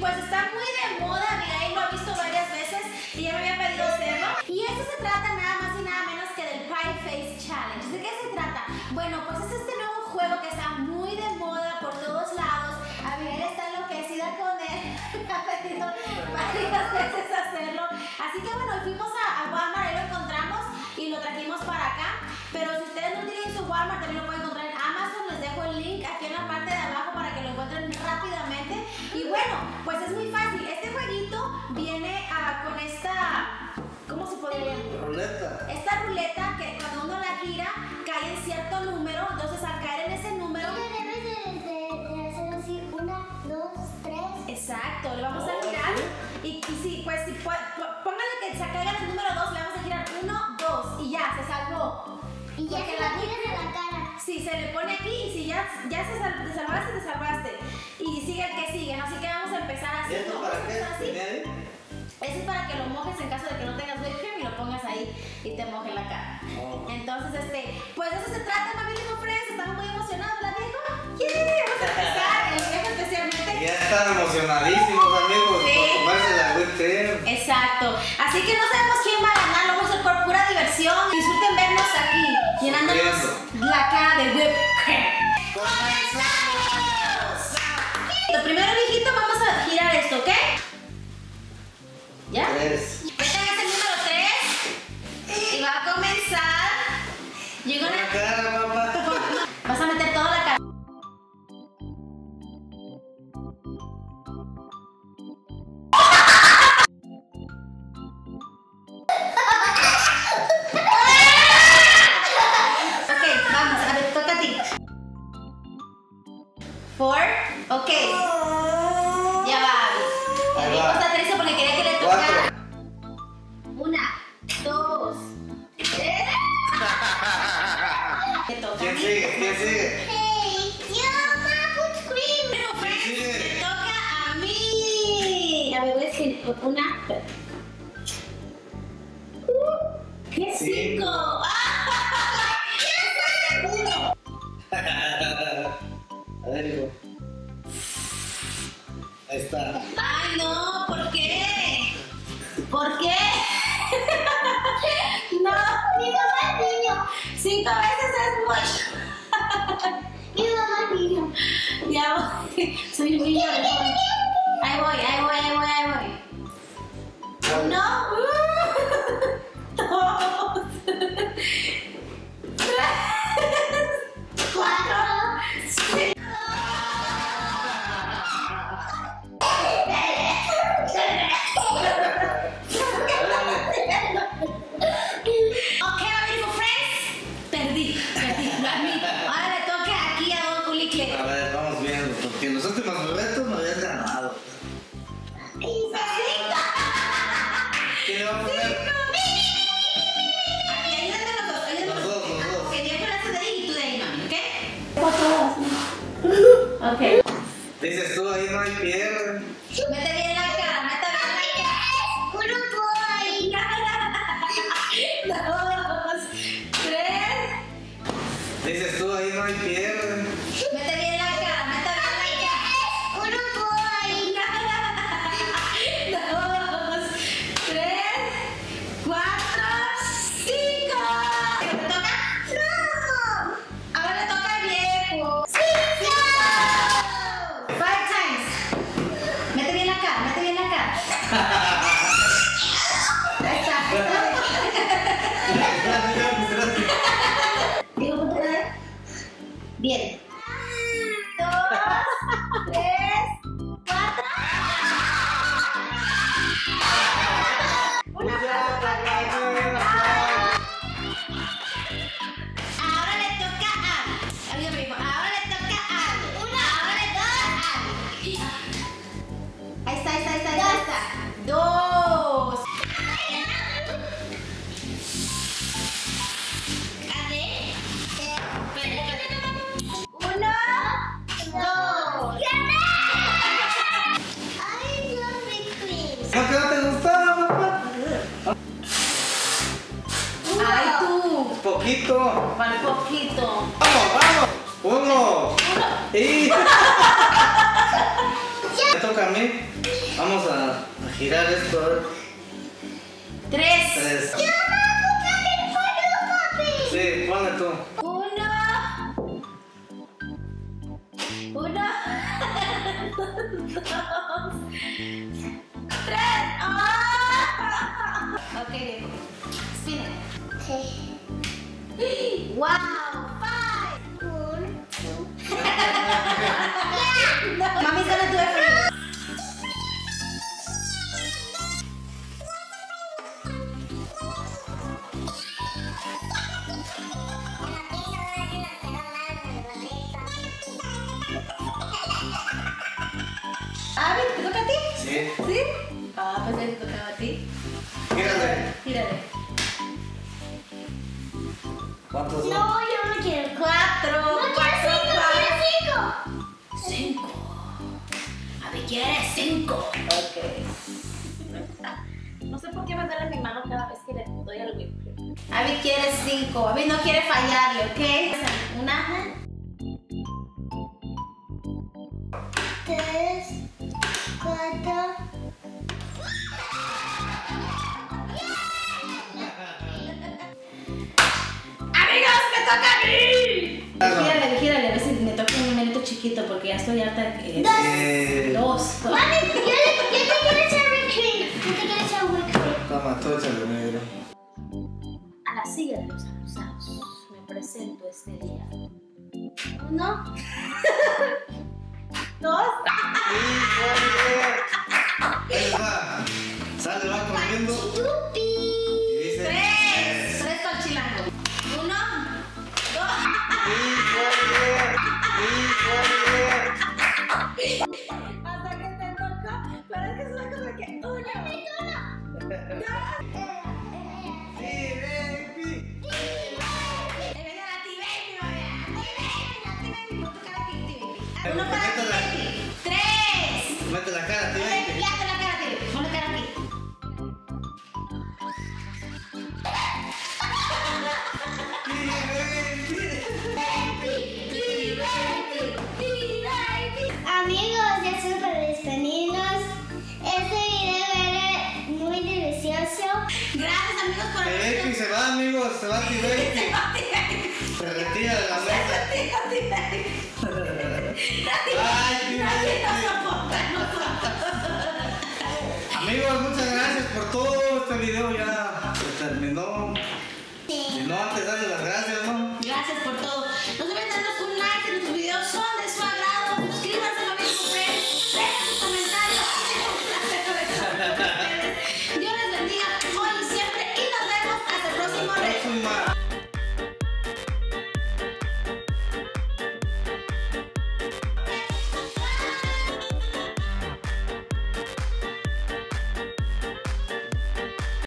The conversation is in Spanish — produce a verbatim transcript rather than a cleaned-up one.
pues está muy de moda, Abigail lo ha visto varias veces y ya me había pedido hacerlo. Y esto se trata nada más y nada menos que del Pie Face Challenge. ¿De qué se trata? Bueno, pues es este nuevo juego que está muy de moda por todos lados. Abigail está enloquecida con él, me ha pedido varias veces hacerlo. Así que bueno, fuimos a, a Walmart, ahí lo encontramos y lo trajimos para acá. Pero si ustedes no tienen su Walmart, también lo pueden encontrar en Amazon. Les dejo el link aquí en la parte de abajo para que lo encuentren rápidamente. Y bueno, pues es muy fácil. Este jueguito viene uh, con esta, ¿cómo se podría llamar? Ruleta. Esta ruleta que cuando uno la gira cae en cierto número. Entonces al caer en ese número, debes de, de, de hacer así, una, dos, tres. exacto, le vamos a girar. Y, y sí, pues si póngale que se caiga en el número dos, le vamos a girar uno, dos y ya, se salvó. Y ya Porque se la tienes en la cara. Sí, se le pone aquí y si ya, ya se sal, te salvaste, te salvaste. Y sigue el que sigue, ¿no? Así que vamos a empezar así. ¿Y esto para qué? Así. Eso es para que lo mojes en caso de que no tengas whipped cream y lo pongas ahí y te moje la cara. Oh. Entonces, este, pues de eso se trata, My Beautiful Friends. Estamos muy emocionados, ¿la viejo? ¡Yeah! Vamos a empezar, el viejo especialmente. Ya están emocionadísimos, amigos, Sí. por comerse la whipped cream. Exacto. Así que no sabemos quién va a ganar, lo vamos a hacer por pura diversión. Disfruten vernos aquí, llenándonos la cara de whipped cream. Lo primero, viejito, vamos a girar esto, ¿ok? ¿Ya? Tres. Este es el número tres y va a comenzar. Llegó Una una... cara, papá. Vas a meter toda la cara. Ok, vamos, a ver, toca a ti. Four, ok. Ya va. Ahí Me va. gusta triste porque quería que le Cuatro. tocara. Una, dos, tres. Te toca a ¿Quién mí. sigue? ¿Quién sigue? Hey, yo, whipped cream. Bueno, Friends, ¿Quién sigue? te toca a mí. A ver, voy a decir una. Uh, ¿Qué Cinco. cinco? ¡Ah! ¿Qué es uno? A ver, hijo. Ahí está. Ay, no, ¿por qué? ¿Por qué? No, Mi mamá es niño. cinco veces es mucho. Mi mamá es niño. Ya voy. Soy un niño de joven. Ahí voy, ahí voy, ahí voy, ahí voy. Uno. Dos. Tres. Cuatro. Cinco. Ok, my beautiful friends. Perdí, perdí, lo admito. Ahora le toca aquí a Don Culicle. A ver, vamos viendo, porque en los últimos retos no habías ganado. ¿Qué le vamos a hacer? Aquí, ayúdate los dos, ayúdate Los dos, los dos. Ok, yo con este de ahí y tú de ahí, mami, ¿ok? Ok. Dices tú, ahí no hay pierde. Mete bien la cara, mete bien la Uno boy. cara. Dos, tres. Dices tú, ahí no hay pierde. Mete bien la cara, mete bien la cara. Uno boy. Dos, tres, cuatro, cinco. ¿Te toca? No. Ahora le toca al viejo. Cinco. Five times. Mete bien la cara, mete bien la cara. Ahí está. Digo, ¿cuánto queda? Bien. Dos, tres, cuatro. Una aplauso para Diego. Ahora le toca a. Adiós, mi hijo. Ahora le toca a. Ahora le toca a. Ahí está, ahí está, ahí está, ahí está. Dos. A ver. Espera, espera. Uno, dos. Ay, yo whipped cream. ¿No que no te gustaba, papá? Ay, tú. Poquito. Para poquito. Vamos, vamos. Uno. Uno. Y... ¿Me toca a mí? Vamos a, a girar esto, a ver. Tres. Tres. Yo no puedo, papi. Sí, ponle tú. Uno. Uno. Dos. Tres. ¡Oh! Ok, Diego. Spin it. Okay. Wow. Five. One, two. No. Mommy's gonna do it for you. Abby, ¿te toca a ti? Sí. ¿Sí? Ah, pues ya te tocaba a ti. Gírale. Gírale. ¿Cuántos son? No, yo no quiero. Cuatro. No quiero cuatro, cinco, cuatro. quiero cinco. Cinco. Abby quiere cinco. Ok. No sé por qué me duele mi mano cada vez que le doy al whip. Abby quiere cinco. Abby no quiere fallarle, ¿ok? Una. Tres, cuatro. ¡Amigos, me toca a mí! Gírale, gírale, a ver si me toca un numerito chiquito porque ya estoy harta de que... Eh, Dos. dos. Mami, yo, yo te quiero echar whipped cream. Yo te quiero echar whipped cream. Toma, tú échale negro. A la silla de los acusados me presento este día. Uno. Dos. Ahí va. Sale, va corriendo. Tupi. Y dice. Tres. Tres para el chilango. Uno. Dos. Hasta que te tocó. Pero es que es una cosa que. Uno. Dos. Sí, baby. Venga, la T-Baby, vaya. La T-Baby, no toca la T-Baby. Pero Uno para métela. T-Baby. Tres. Mete la cara, tío. Ya te la cara, T-Baby. Pon la cara aquí. Amigos, ya son para despedirnos. Este video era muy delicioso. Gracias, amigos, por Baby se va, amigos. Se va, tío. Se retira de la mesa. Ay, tío. Amigos, muchas gracias por todo. Este video ya se terminó. Si no, antes darle las gracias, ¿no? Gracias por todo. No se olviden darnos un like si nuestros videos son de su agrado. Suscríbanse a mi mujer. Dejen sus comentarios. Dios les bendiga hoy y siempre. Y nos vemos hasta el próximo reto. Próxima.